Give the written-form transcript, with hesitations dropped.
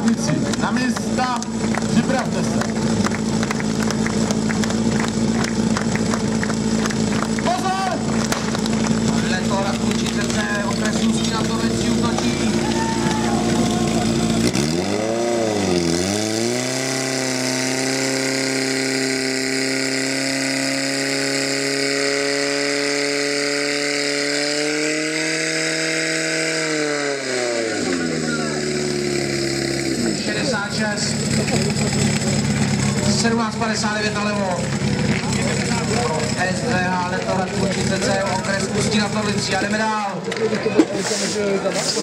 závodníci, na místa, připravte se. Pozor! Leto Rakučice, okres Ústí nad Orlicí útočí. Šest. 17:59 nalevo. SDH Leto Rakučice, okres Ústí nad Orlicí a jdeme dál.